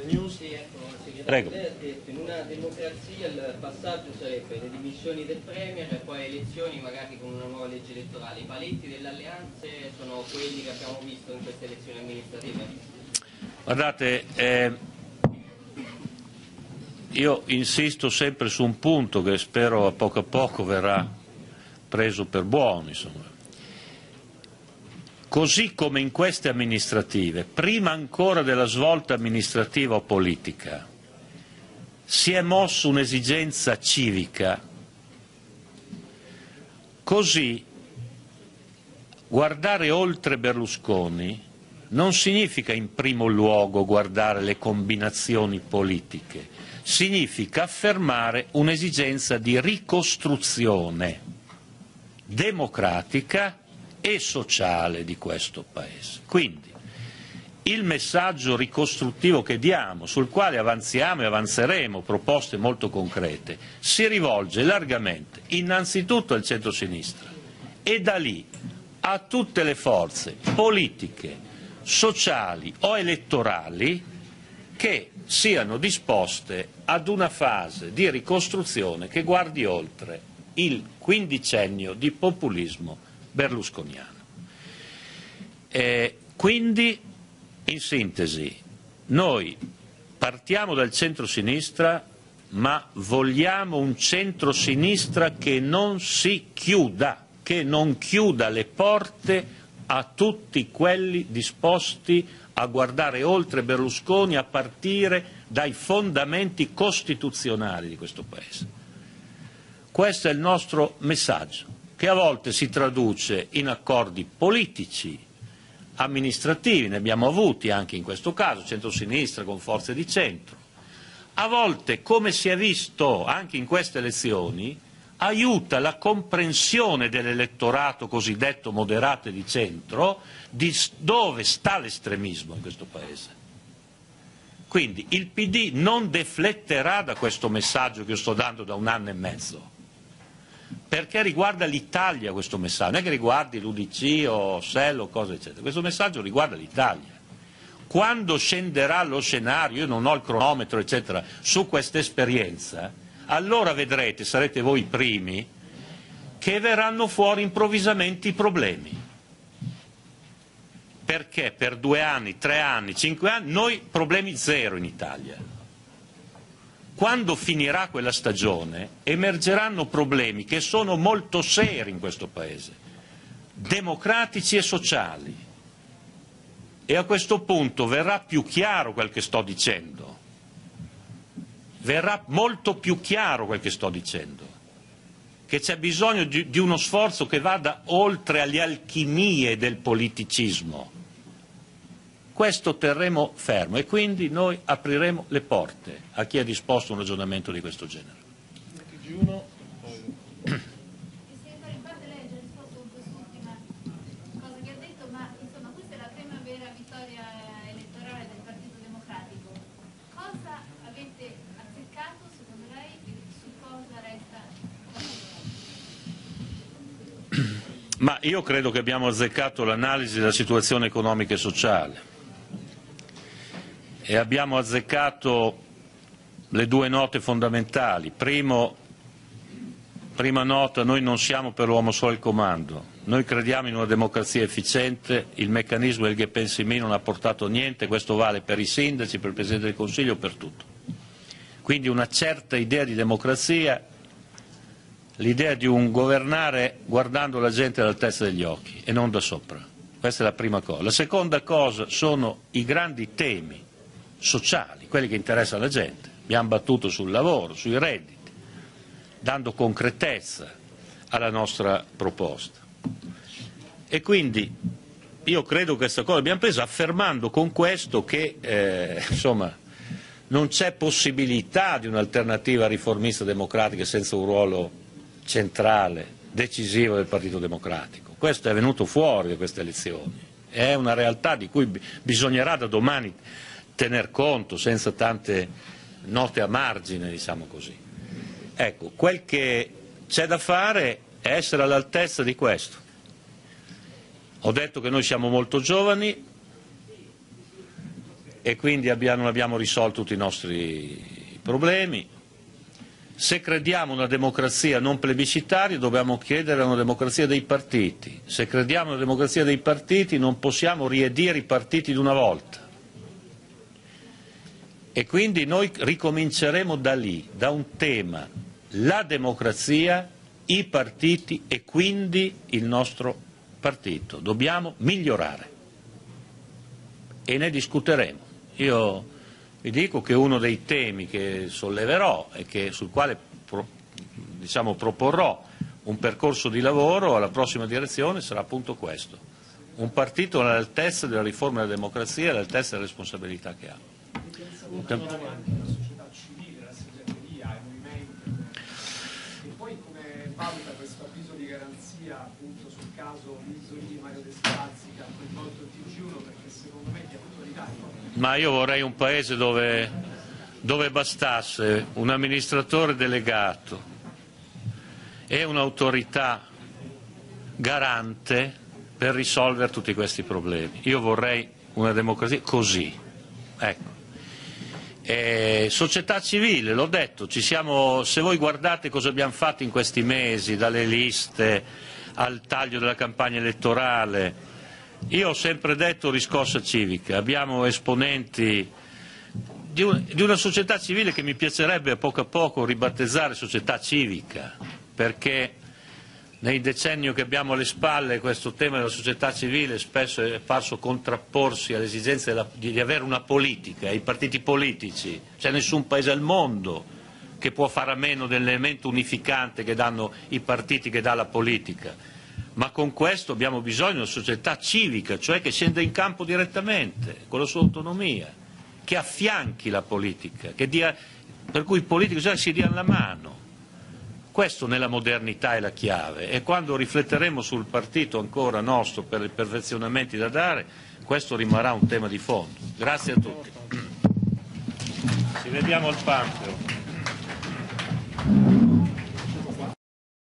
Sì, ecco, Prego. lei ha detto in una democrazia il passaggio sarebbe le dimissioni del Premier e poi elezioni magari con una nuova legge elettorale. I paletti delle alleanze sono quelli che abbiamo visto in queste elezioni amministrative? Guardate, io insisto sempre su un punto che spero a poco verrà preso per buono, insomma. Così come in queste amministrative, prima ancora della svolta amministrativa o politica, si è mossa un'esigenza civica, così guardare oltre Berlusconi non significa in primo luogo guardare le combinazioni politiche, significa affermare un'esigenza di ricostruzione democratica e sociale di questo Paese. Quindi il messaggio ricostruttivo che diamo, sul quale avanziamo e avanzeremo proposte molto concrete, si rivolge largamente innanzitutto al centro-sinistra e da lì a tutte le forze politiche, sociali o elettorali che siano disposte ad una fase di ricostruzione che guardi oltre il quindicennio di populismo berlusconiano. Quindi, in sintesi, noi partiamo dal centro-sinistra, ma vogliamo un centro-sinistra che non si chiuda, che non chiuda le porte a tutti quelli disposti a guardare oltre Berlusconi a partire dai fondamenti costituzionali di questo Paese. Questo è il nostro messaggio, che a volte si traduce in accordi politici, amministrativi, ne abbiamo avuti anche in questo caso, centro-sinistra con forze di centro. A volte, come si è visto anche in queste elezioni, aiuta la comprensione dell'elettorato cosiddetto moderato e di centro di dove sta l'estremismo in questo Paese. Quindi il PD non defletterà da questo messaggio che io sto dando da un anno e mezzo, perché riguarda l'Italia questo messaggio, non è che riguardi l'UDC o SEL o cose eccetera, questo messaggio riguarda l'Italia. Quando scenderà lo scenario, io non ho il cronometro eccetera, su questa esperienza, allora vedrete, sarete voi i primi, che verranno fuori improvvisamente i problemi. Perché per 2 anni, 3 anni, 5 anni, noi problemi zero in Italia. Quando finirà quella stagione emergeranno problemi che sono molto seri in questo Paese, democratici e sociali. E a questo punto verrà più chiaro quel che sto dicendo. Verrà molto più chiaro quel che sto dicendo, che c'è bisogno di uno sforzo che vada oltre alle alchimie del politicismo. Questo terremo fermo e quindi noi apriremo le porte a chi è disposto a un ragionamento di questo genere. Ma io credo che abbiamo azzeccato l'analisi della situazione economica e sociale e abbiamo azzeccato le 2 note fondamentali. Prima nota, noi non siamo per l'uomo solo al comando, noi crediamo in una democrazia efficiente, il meccanismo del che pensi me non ha portato niente, questo vale per i sindaci, per il Presidente del Consiglio, per tutto. Quindi una certa idea di democrazia, l'idea di un governare guardando la gente all'altezza degli occhi e non da sopra. Questa è la prima cosa. La seconda cosa sono i grandi temi sociali, quelli che interessano la gente. Abbiamo battuto sul lavoro, sui redditi, dando concretezza alla nostra proposta. E quindi io credo che questa cosa l'abbiamo presa affermando con questo che insomma, non c'è possibilità di un'alternativa riformista democratica senza un ruolo centrale, decisivo del Partito Democratico. Questo è venuto fuori da queste elezioni, è una realtà di cui bisognerà da domani tener conto senza tante note a margine, diciamo così. Ecco, quel che c'è da fare è essere all'altezza di questo. Ho detto che noi siamo molto giovani, e quindi non abbiamo risolto tutti i nostri problemi. Se crediamo in una democrazia non plebiscitaria dobbiamo chiedere una democrazia dei partiti. Se crediamo in una democrazia dei partiti non possiamo riedire i partiti di una volta. E quindi noi ricominceremo da lì, da un tema, la democrazia, i partiti e quindi il nostro partito. Dobbiamo migliorare e ne discuteremo. Io vi dico che uno dei temi che solleverò e sul quale proporrò un percorso di lavoro alla prossima direzione sarà appunto questo: un partito all'altezza della riforma della democrazia e all'altezza della responsabilità che ha. La società civile, la segreteria, i movimenti, e poi come valuta questo avviso di garanzia appunto sul caso Minzolini, Mario De Spazzi, che ha coinvolto il TG1, perché secondo me di attualità è... Ma io vorrei un paese dove bastasse un amministratore delegato e un'autorità garante per risolvere tutti questi problemi. Io vorrei una democrazia così, ecco. Società civile, l'ho detto, se voi guardate cosa abbiamo fatto in questi mesi, dalle liste al taglio della campagna elettorale, io ho sempre detto riscossa civica, abbiamo esponenti di una società civile che mi piacerebbe a poco ribattezzare società civica, perché nei decenni che abbiamo alle spalle questo tema della società civile spesso è parso contrapporsi all'esigenza di avere una politica, ai partiti politici. C'è nessun paese al mondo che può fare a meno dell'elemento unificante che danno i partiti, che dà la politica. Ma con questo abbiamo bisogno di una società civica, cioè che scenda in campo direttamente, con la sua autonomia, che affianchi la politica, per cui i politici si diano la mano. Questo nella modernità è la chiave, e quando rifletteremo sul partito ancora nostro per i perfezionamenti da dare, questo rimarrà un tema di fondo. Grazie a tutti. Ci vediamo al Pantheon.